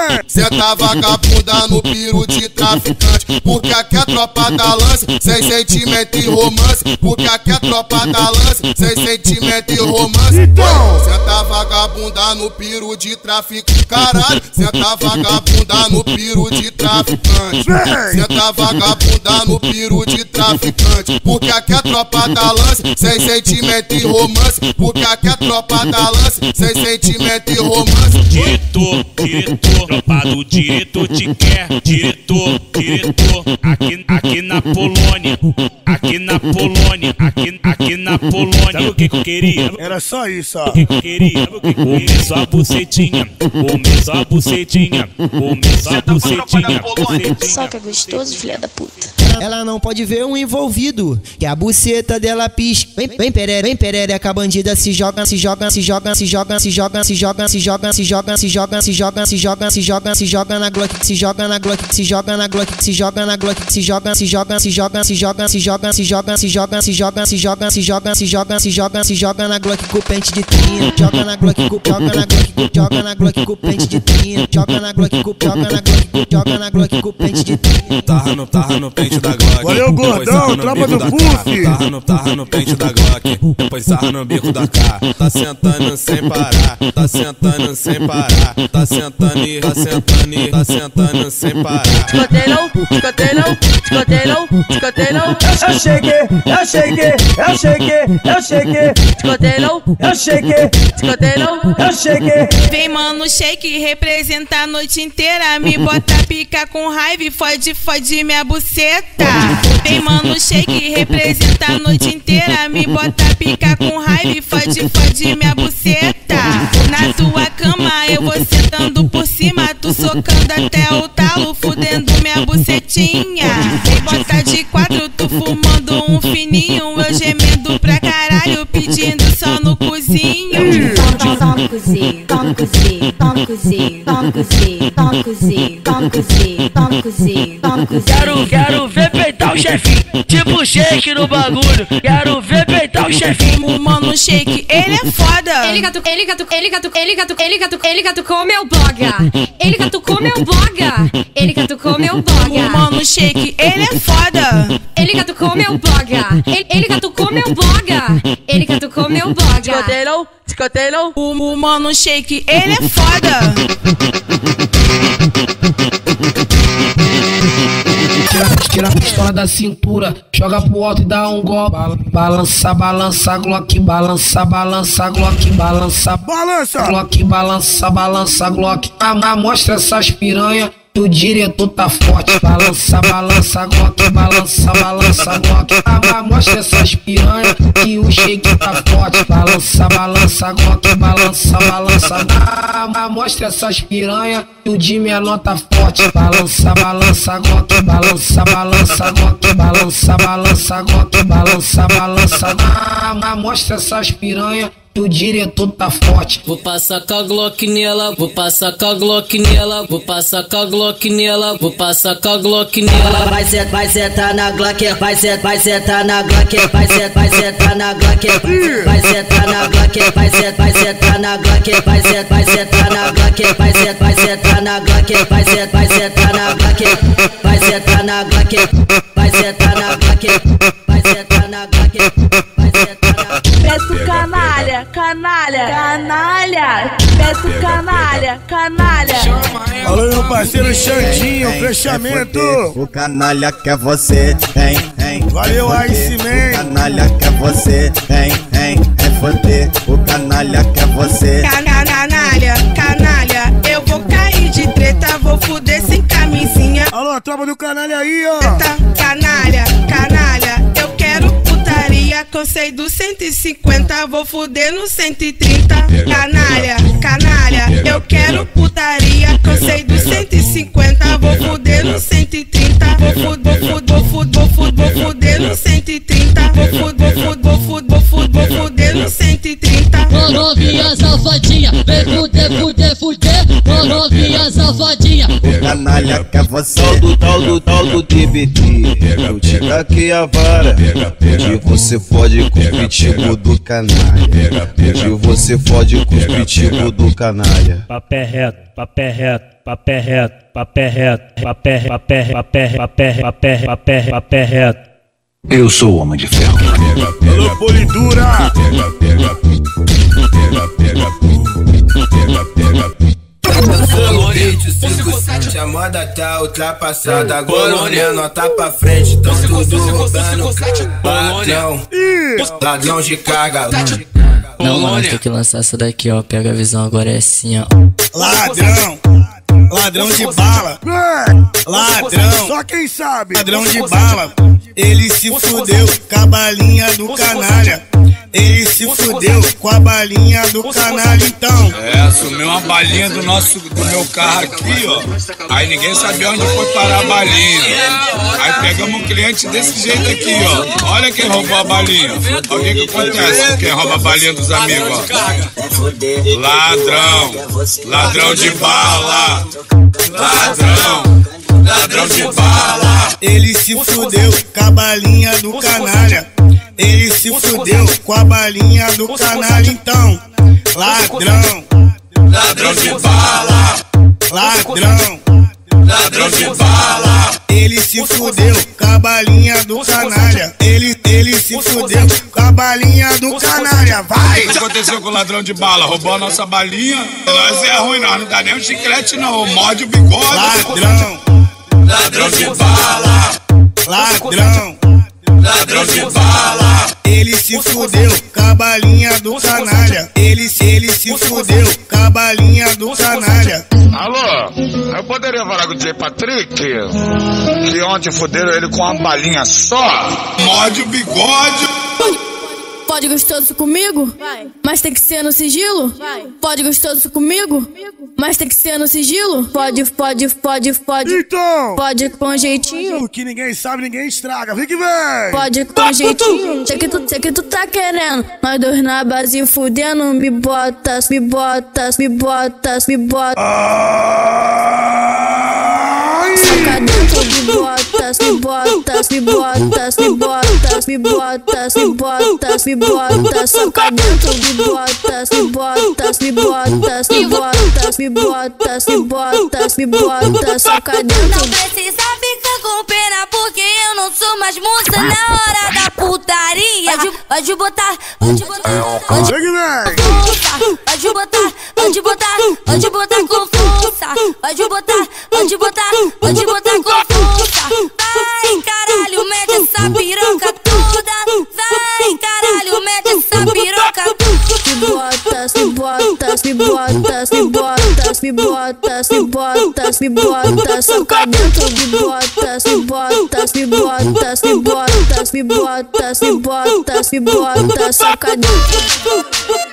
Senta vagabunda no piru de traficante. Porque aqui é tropa da lança, sem sentimento e romance. Porque aqui é tropa da lança, sem sentimento e romance. Então, senta vagabunda no piru de traficante. Caralho, senta vagabunda no piru de traficante. Senta vagabunda no piru de traficante. Porque aqui é tropa da lança, sem sentimento e romance. Porque aqui é tropa da lança, sem sentimento e romance. Diretor, diretor, tropa do diretor te quer. Diretor, diretor, aqui, aqui na Polônia. Aqui na Polônia, aqui, aqui na Polônia. Sabe o que que eu queria? Era só isso, ó. O que que eu queria? Comer só a bucetinha, comer só a bucetinha, comer só a bucetinha. Só que é gostoso, filha da puta. Ela não pode ver um envolvido, que a buceta dela pisca. Vem, vem perere, vem perereca, a bandida se joga, se joga, se joga, se joga, se joga, se joga, se joga, se joga, se joga, se joga, se joga, se joga, se joga na Glock, se joga na Glock, se joga na Glock, se joga na Glock, se joga, se joga, se joga, se joga, se joga, se joga, se joga, se joga, se joga, se joga, se joga, se joga, se joga na Glock com pente de trinha, joga na Glock, joga na Glock, joga na Glock com pente de trinha, joga na Glock, joga na Glock, joga na Glock com pente de trinha. Tarra no, tarra no pente da Glock. Valeu, gordão, tropa do Puff. Tarra no, tarra no pente da Glock. Depois sarra no bico da K. Tá sentando sem parar, tá sentando sem parar, tá sentando e tá sentando e tá sentando sem parar. Escotelão, escotelão, escotelão, escotelão. Eu cheguei, eu cheguei, eu cheguei, eu cheguei. Escotelão, eu cheguei, escotelão, eu cheguei. Vem, mano, shake, representa a noite inteira. Me bota pica com raiva e fode, fode minha buceta. Vem, mano, shake, representa a noite inteira. Me bota pica com raiva e fode, fode minha buceta. Na tua cama eu vou sentando por cima, tu socando até o talo, fudendo minha bucetinha. Vem bota de quatro, tu fumando um fininho, eu gemendo pra caralho, pedindo só no cozinho. Só no cozinho, só no cozinho, só no cozinho, só no cozinho, só no cozinho, só no cozinho, só no cozinho, só no cozinho. Quero, quero ver peitar o chefinho, tipo shake no bagulho. Quero ver peitar o chefinho. O mano shake, ele é foda. Ele catu, ele catu, ele catu, ele catu, ele catu, ele catucou meu boga. Ele catucou meu boga. Ele catucou meu boga. O mano shake, ele é foda. Ele catucou meu boga. Ele, ele catucou meu boga. Ele catucou meu boga. Escotelão, escotelão. O, o mano shake, ele é foda. Tira, tira a pistola da cintura, joga pro alto e dá um golpe. Balança, balança, Glock, balança, balança, Glock, balança, balança, Glock, balança, balança, Glock. Ah, mostra essas piranha. O diretor tá forte, balança, balança, Glock, balança, balança, Glock. Ah, mostra essas piranha que o shake tá forte, balança, balança, Glock, balança, balança. Ah, mostra essas piranha que o de menor tá forte, balança, balança, Glock, balança, balança, Glock, balança, balança, Glock, balança, balança. Ah, mostra essas piranha. O diretor tá forte. Vou passar com a Glock nela, vou passar com a Glock nela, vou passar com a Glock nela, vou passar com a Glock nela. Vai ser, vai sentar na Glock, vai ser, vai sentar na Glock, vai ser, vai sentar na Glock, vai sentar na Glock, vai ser, vai sentar na Glock, vai ser, vai sentar na Glock, vai ser, vai sentar na Glock, vai ser, vai sentar na Glock, vai sentar na Glock, vai sentar na Glock, vai sentar na Glock, vai sentar na Glock. Peço canalha, canalha, canalha. Peço canalha, canalha. Alô, meu parceiro Xandinho, fechamento. O canalha quer você, hein, hein. Valeu, Ice Man. O canalha quer você, hein, hein. É foder, o canalha quer você. Canalha, canalha, eu vou cair de treta, vou fuder sem camisinha. Alô, tropa do canalha aí, ó. Treta, canalha, canalha, eu quero putaria, cansei do cento e cinquenta, vou fuder no cento e trinta. Canalha, canalha, eu quero putaria, cansei do cento e cinquenta, vou fuder no cento e trinta. Vou fuder, vou fuder, vou fuder, vou fuder, vou fuder no cento e trinta. Vou fuder, vou fuder, vou fuder, vou fuder, vou fuder no cento e trinta. Ô novinha safadinha, vem fuder, fuder, fuder. Ô novinha safadinha. O canalha quer você. Tal do, tal do, tal do T B T. Eu te aqui a vara. Hoje você fode com os pitbull do canalha. Hoje você fode com os pitbull do canalha. Papé reto, papé reto, papé reto, papé reto, papé, papé, papé, papé, papé, papé, papé reto. Eu sou o Homem de Ferro. Alô, Polidura! Pega, pega, pega, pega, pega, pega. cinco sete, a moda tá ultrapassada. Agora o menor tá pra frente, tão tudo roubando. Ladrão, ladrão de carga. Não, mano, tem que lançar essa daqui, ó. Pega a visão, agora é assim, ó. Ladrão, ladrão de bala. Ladrão, só quem sabe. Ladrão de bala. Ele se fudeu com a balinha do canalha. Ele se fudeu com a balinha do canalha, então. É, assumiu uma balinha do nosso, do meu carro aqui, ó. Aí ninguém sabia onde foi parar a balinha. Aí pegamos um cliente desse jeito aqui, ó. Olha quem roubou a balinha. Olha o que que acontece, quem rouba a balinha dos amigos, ó. Ladrão, ladrão de bala. Ladrão, ladrão de bala. Ele se fudeu com a balinha do canalha. Ele se fudeu com a balinha do canalha, então. Ladrão, ladrão de bala. Ladrão, ladrão de bala. Ele se fudeu com a balinha do canalha. Ele, ele se fudeu com a balinha do canalha, vai! O que aconteceu com o ladrão de bala? Roubou a nossa balinha? Nós é ruim, nós não dá nem um chiclete, não. Morde o bigode. Ladrão, ladrão de bala. Ladrão, ladrão de bala. Ele se fudeu com a balinha do canalha. Ele, ele se fudeu com a balinha do canalha. Alô, eu poderia falar com o D J Patrick? Que ontem fuderam ele com uma balinha só? Morde o bigode. Pode gostoso comigo? Vai. Mas tem que ser no sigilo? Vai. Pode gostoso comigo? Mas tem que ser no sigilo? Pode, pode, pode, pode. Então. Pode com jeitinho. O que ninguém sabe, ninguém estraga. Vem que vem. Pode com jeitinho. Sei que tu, sei que tu tá querendo. Nós dois na base fudendo. Me botas, me botas, me botas, me botas. Soca dentro, me botas, me botas, me botas, me botas, me botas, me botas, me botas. Soca dentro, me botas, me botas, me botas, me botas, me botas, me botas, me botas. Soca dentro. Não precisa ficar com pena, porque eu não sou mais moça na hora da putaria. Pode, pode botar, pode botar, pode botar, pode botar, pode botar, pode botar com força. Pode botar, pode botar, pode botar com força. Vai, caralho, mete essa piroca toda. Vai, caralho, mete essa piroca toda. Me botas, me botas, me botas, me botas, me botas, me botas, me botas. Soca dentro, me botas, me botas, me botas, me botas, me botas, me botas, me botas. Soca dentro.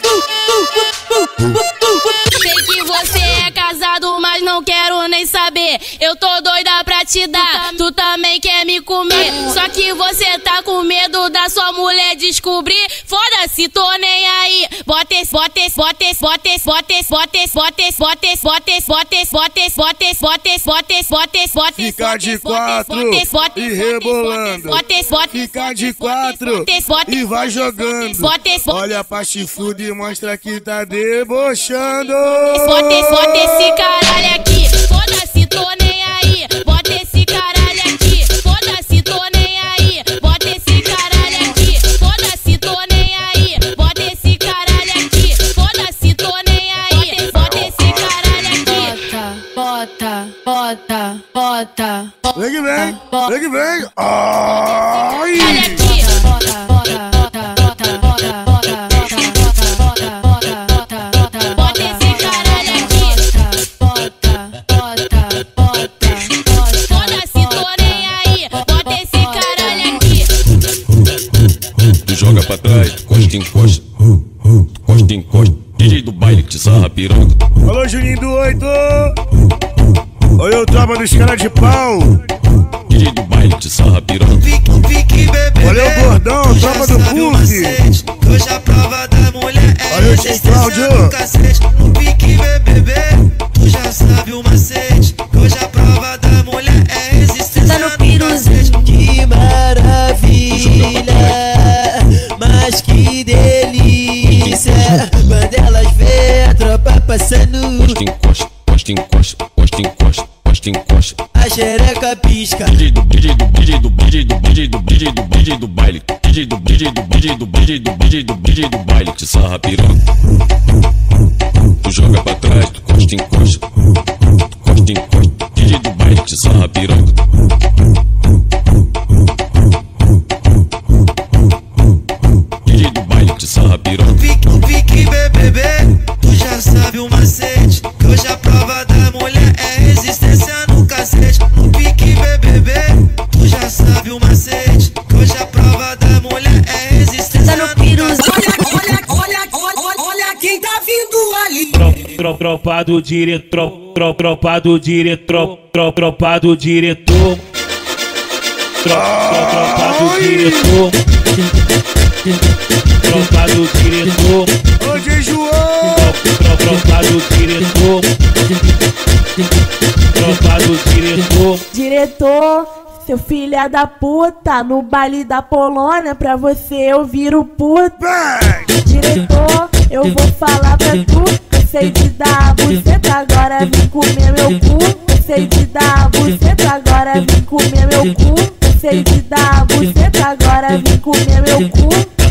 Sei que você é casado, mas não quero nem saber. Eu tô doida pra te dar, tu também quer me comer. Só que você tá com medo da sua mulher descobrir. Foda-se, tô nem aí. Bota esse, bota esse, bota esse, bota esse, bota esse, bota esse, bota esse, bota esse, bota esse, bota esse, bota esse, bota esse, bota esse, bota esse, bota esse, bota esse. Fica de quatro e rebolando. Fica de quatro e vai jogando. Olha pra chifrudo e mostra que tá debochando. Bota esse, bota esse caralho aqui. Foda-se, tô nem aí. Bota esse caralho aqui. Foda-se, tô nem aí. Bota esse caralho aqui. Foda-se, tô nem aí. Bota esse caralho aqui. Foda-se, tô nem aí. Bota esse caralho aqui. Bota, bota, bota, bota. Vem que vem, vem que vem. Ai! Olha aqui. Bota, bota, bota, bota, bota, bota, bota, bota, bota, bota. Bota esse caralho aqui. Bota, bota, bota, bota. Foda-se, tô nem aí. Bota esse caralho aqui. Tu joga pra trás, costa em costa, costa em costa. D J do baile que te sarra piranha. Alô, Juninho do oito. Oi, eu tropa dos caras de pau. D J do baile de sarra piranha. Valeu, gordão, tropa do Puff. Hoje a prova da mulher é valeu, resistência no cacete. No pique bebê, tu já sabe o macete. Hoje a prova da mulher é resistência no cacete. Que maravilha, mas que delícia. Quando elas vê a tropa passando, Posta encosta, posta encosta, posta encosta, posta encosta. a xereca pisca. D J do D J do D J do D J do D J do D J do D J do baile. D J do D J do D J do D J do D J do D J do baile de sarra piranha. Tu joga pra trás, tu costa encosta, tu costa encosta. D J do baile de sarra piranha. D J do baile de sarra piranha. No pique bebê, tu já sabe o macete. Hoje a prova da mulher é resistência no cacete. No pique bebê, tu já sabe o macete. Hoje a prova da mulher é resistência no cacete. Olha, olha, olha, olha quem tá vindo ali. Tro, tropa do diretor, tro, tropa do diretor, tro, tropa do diretor. Tro, tro, tropa do diretor. Tropa do diretor. Ô, João. Tro, tropa do diretor. Tropa do diretor. Diretor, seu filha da puta, no baile da Polônia, pra você eu viro puta. Diretor, eu vou falar pra tu, eu sei te dar buceta, agora vem comer meu cu. Eu sei te dar buceta, agora vem comer meu cu. Eu sei te dar buceta, agora vem comer meu cu.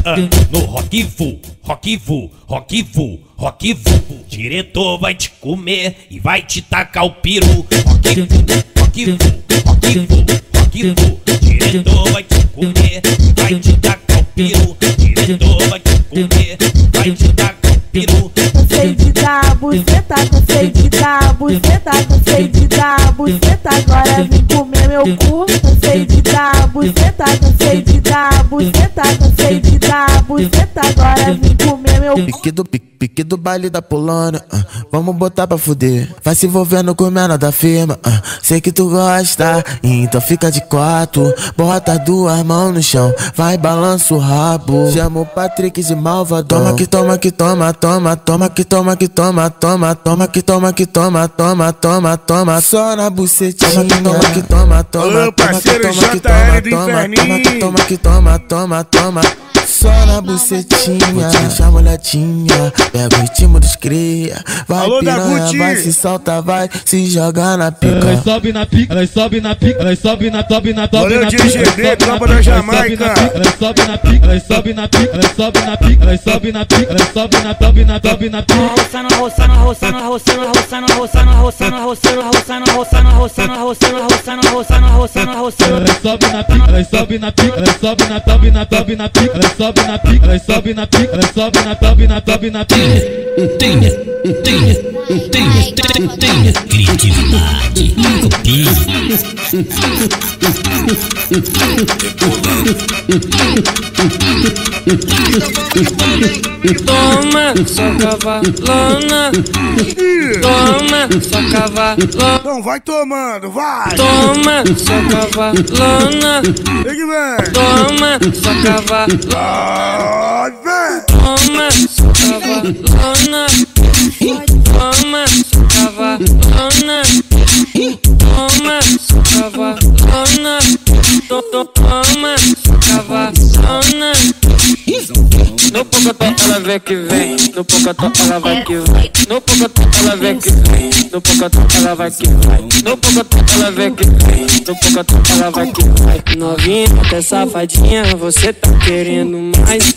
No rock full, rock full, rock full, rock full. Diretor vai te comer e vai te tacar o peru. Rock full, rock full, rock full, rock full. Diretor vai te comer e vai te tacar o peru. Diretor vai te comer e vai te tacar o peru. Cansei de dar buceta, cansei de dar buceta, cansei de dar buceta, agora vem comer meu cu. Cansei de dar buceta, cansei de dar buceta, cansei de dar buceta, agora vem comer meu cu. Pique do, pique, pique do baile da Polônia, uh, vamos botar pra fuder. Vai se envolvendo com menor da firma, uh, sei que tu gosta, então fica de quatro. Bota duas mãos no chão, vai balança o rabo. Chama o Patrick de malvadão. Toma que toma que toma, toma, toma que toma que toma, toma, toma que toma que toma, toma, toma, toma. Só na bucetinha, toma que toma, toma, toma que toma que toma, toma, toma que toma que toma, toma, toma. Só na bucetinha, deixa a molhadinha, pega o ritmo dos cria. Vai alô, piranha, Guti. vai se solta, vai se jogar na pica. Elas sobe na pica, elas sobe na pica, elas sobe na sobe na sobe valeu, na D G D, tropa da Jamaica. Elas sobe na pica, elas sobe na pica, elas sobe na pica, elas sobe na pica, elas sobe na sobe na sobe na pica. Roçando, roçando, roçando, roçando, roçando, roçando, roçando, roçando, roçando, roçando, roçando, roçando, roçando, roçando, roçando, roçando. Elas sobe na pica, elas sobe na pica, elas sobe na sobe na sobe na pica, elas sobe na pica, elas sobe na pica, elas sobe na sobe na sobe na pica. Tenha, tenha, tenha, tenha, tenha criatividade, copia. Toma, sua cavalona. Toma, sua cavalona. Então vai tomando, vai. Toma, sua cavalona. Vem que vem. Toma, sua cavalona. Ai, vem. Toma, sua cavalona. Toma, sua cavalona. Toma, sua cavalona. Toma, sua cavalona. No pocotó ela vem que vem, no pocotó ela vai que vai, no pocotó ela vem que vem, no pocotó ela vai que vai, no pocotó ela vem que vem, no pocotó ela vai que vai. Novinha, até safadinha, você tá querendo mais.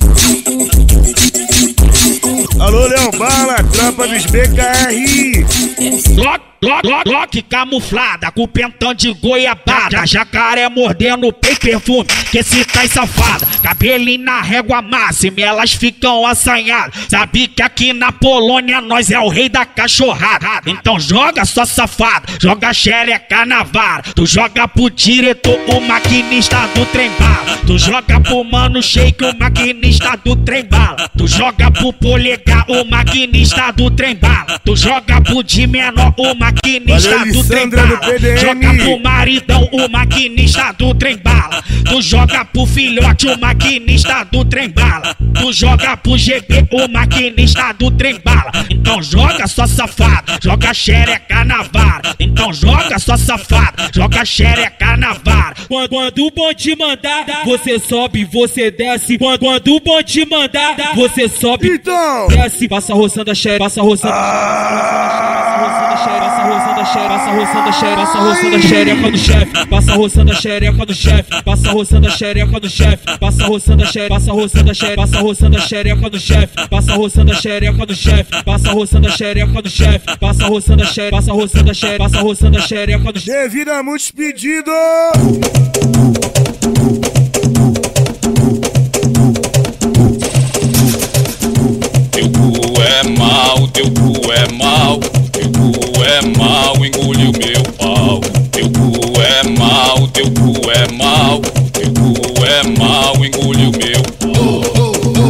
Alô, Leão Bala, tropa dos B K R. Lock, lock, lock, lock camuflada, com pentão de goiabada. Jacaré mordendo peito perfume, que se tá safada. Cabelinho na régua máxima, elas ficam assanhadas. Sabe que aqui na Polônia nós é o rei da cachorrada. Então joga sua safada, joga xereca na vara. Tu joga pro diretor, o maquinista do trem bala. Tu joga pro mano shake, o maquinista do trem bala. Tu joga pro polegar, o maquinista do trem bala. Tu joga pro de menor, o maquinista maquinista Valeu, do trem Lissandra, do bala. P D M. Joga pro maridão, o maquinista do trem bala. Tu joga pro filhote, o maquinista do trem bala. Tu joga pro G B, o maquinista do trem bala. Então joga só safado, joga xereca na vara. Então joga só safado, joga xereca na vara. Quando, quando o bonde mandar, você sobe, você desce. Quando, quando o bonde mandar, você sobe, então desce. Passa roçando a xereca, passa roçando a xereca, passa roçando a xereca, passa roçando a xereca, passa roçando a xereca do chefe. Passa roçando a xereca do chefe, passa roçando a xereca do chefe. Passa roçando a xereca, passa roçando a xereca, passa roçando a xereca do chefe. Passa roçando a xereca do chefe, passa roçando a xereca do chefe. Passa roçando a xereca, passa roçando a xereca, passa roçando a xereca do chefe. Devido a muitos pedidos. Teu cu é mal, teu cu é mal, teu cu é mal, engoliu meu pau. Teu cu é mal, teu cu é mal, teu cu é mal, engoliu meu pau.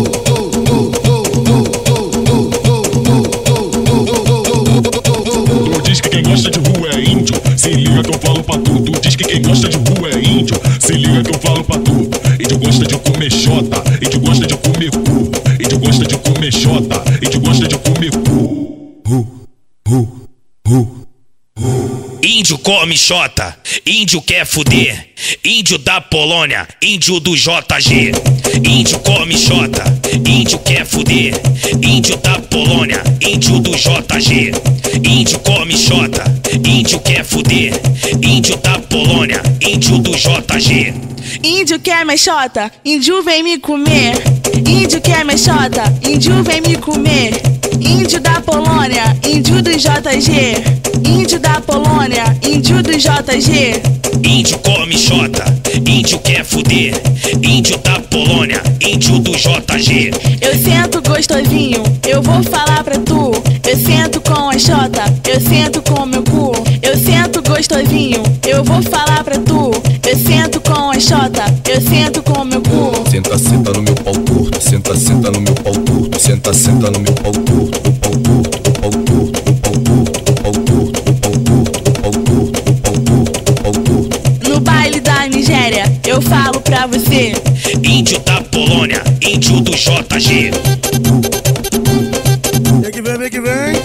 Tu diz que quem gosta de rua é índio, se liga que eu falo pra tu. Tu diz que quem gosta de rua é índio, se liga que eu falo pra tu. Índio gosta de comer xota, índio gosta de comer cu. Índio gosta de comer xota, índio gosta de comer cu. Uh, uh, uh. Índio come xota, índio quer fuder. Índio da Polônia, índio do J G. Índio come xota, índio quer fuder. Índio da Polônia, índio do J G. Índio come xota, índio quer fuder. Índio da Polônia, índio do J G. Índio quer mexota, índio vem me comer. Índio quer mexota, índio vem me comer. Índio da Polônia, índio do J G. Índio da Polônia, índio do J G. Índio come xota, índio quer fuder. Índio da Polônia, índio do J G. Eu sento gostosinho, eu vou falar pra tu. Eu sento com a xota, eu sento com meu cu. Eu sento gostosinho, eu vou falar pra tu. Eu sento com a xota, eu sento com meu cu. Senta, senta no meu pau torto, senta, senta no meu pau torto, senta, senta no meu pau torto, o pau torto, o pau torto, o pau torto, o pau torto, o pau torto, o pau torto, o pau torto, o pau torto. No baile da Nigéria, eu falo pra você. Índio da Polônia, índio do J G. Vem que vem, vem que vem.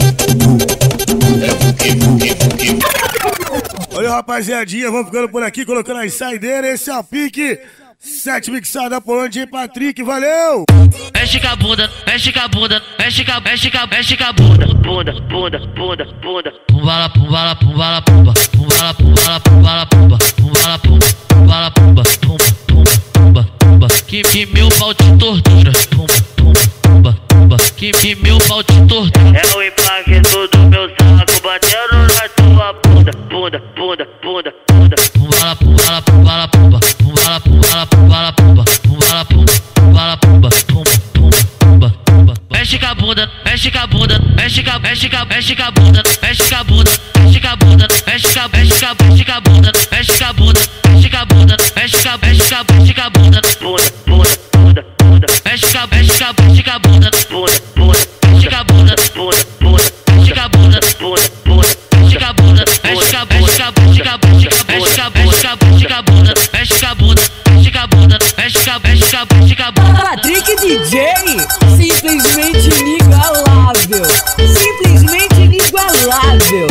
Olha, rapaziadinha, vamos ficando por aqui, colocando as saideiras. Esse é o pique. Sete mixados da Polônia de Patrick, valeu! Mexe com a bunda, mexe com a bunda, mexe com a, mexe com a, mexe com a bunda. Bunda, bunda, bunda, bunda. Pumbala, pumbala, pumbala, pumba. Pumbala, pumbala, pumbala, pumba. Pumbala, pumba, pumbala, pumba. Pumba, pumba, pumba, pumba. Que, que meu pau te tortura. Pumba, pumba, pumba, pumba. Que, que meu pau te tortura. É o impacto do meu saco batendo na tua bunda. Bunda, bunda, bunda, bunda. Pumbala, pumbala, pumbala, pumba. Pumbala, pumbala, pumbala, pumba. Pumbala, pumba, pumbala, pumba. Pumba, pumba, pumba, pumba. Mexe com a bunda, mexe com a bunda, mexe com a, mexe com a, mexe com a bunda, mexe com a bunda, mexe com a bunda, mexe com a, mexe com a, mexe com a bunda, mexe com a bunda, mexe com a bunda, mexe com a, mexe com a, mexe com a bunda, bunda, bunda, bunda, bunda. Mexe com a, mexe com a, mexe com a bunda, bunda, bunda, mexe com a bunda, bunda, bunda, mexe com a bunda, bunda, bunda, mexe com a bunda, mexe com a, mexe com a, mexe com a, mexe com a, mexe com a, mexe com a, mexe com a bunda, mexe com a bunda, mexe com a bunda, mexe com a, mexe com a, mexe com a bunda. Patrick D J, simplesmente inigualável, simplesmente inigualável.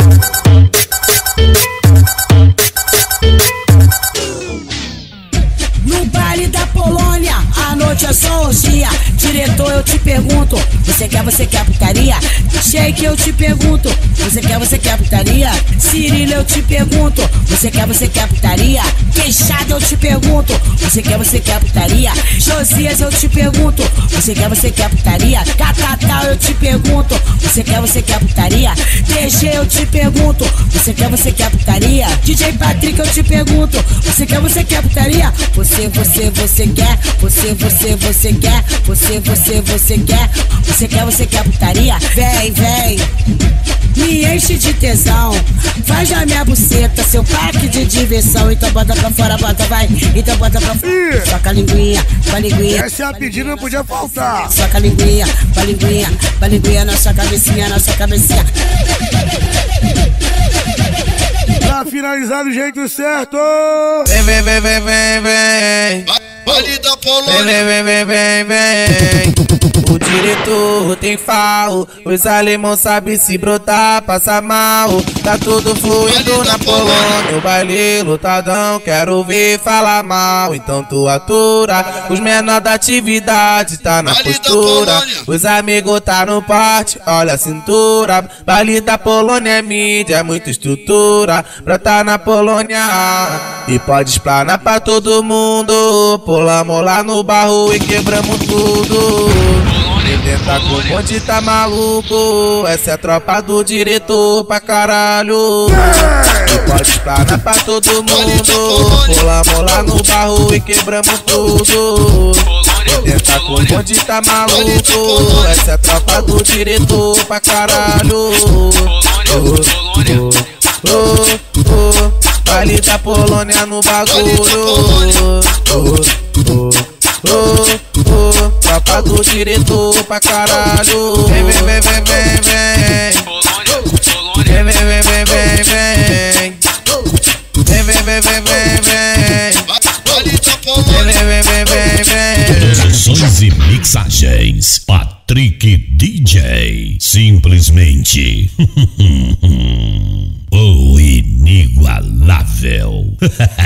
No baile da Polônia, a noite é só orgia. Diretor, eu te pergunto, você quer, você quer putaria? Shake, eu te pergunto, você quer, você quer putaria? Cirilo, eu te pergunto, você quer, você quer putaria? Queixada, eu te pergunto, você quer, você quer putaria? Josias, eu te pergunto, você quer, você quer putaria? Catatal, eu te pergunto, você quer, você quer putaria? D G, eu te pergunto, você quer, você quer putaria? D J Patrick, eu te pergunto, você quer, você quer putaria? Você, você, você quer, você, você, você quer, você, você, você quer, você quer, você quer putaria? Vem, vem, me enche de tesão, faz a minha buceta, seu parque de diversão. Então bota pra fora, bota, vai, então bota pra fora. Soca a linguinha, com a linguinha. Essa é a pedida, não podia faltar. Soca a linguinha, com a linguinha, com a linguinha na sua cabecinha, na sua cabecinha. Pra finalizar do jeito certo. Vem, vem, vem, vem, vem, vem. Baile da Polônia. Vem, vem, vem, vem, vem. O diretor tem falo, os alemão sabem se brotar, passa mal. Tá tudo fluindo na Polônia, o baile lotadão, quero ver falar mal. Então tu atura, os menor da atividade tá na postura. Os amigos tá no parte, olha a cintura. Baile da Polônia é mídia, é muita estrutura. Pra tá na Polônia e pode explanar pra todo mundo. Pulamos lá no barro e quebramos tudo. Tenta com o monte tá maluco. Essa é a tropa do diretor pra caralho. E pode explanar pra todo mundo. Pulamos lá no barro e quebramos tudo. Tenta com o monte tá maluco. Essa é a tropa do diretor pra caralho. Oh, oh, oh, oh. Baile da Polônia no bagulho. Oh, oh, oh, oh. Tropa do diretor pra caralho. Vem, vem, vem, vem, vem, vem. Vem, vem, vem, vem, vem, vem. Vem, vem, vem, vem, vem, vem. Vem, vem, vem, vem, vem, vem. Produções e mixagens Patrick D J. Simplesmente o inigualável.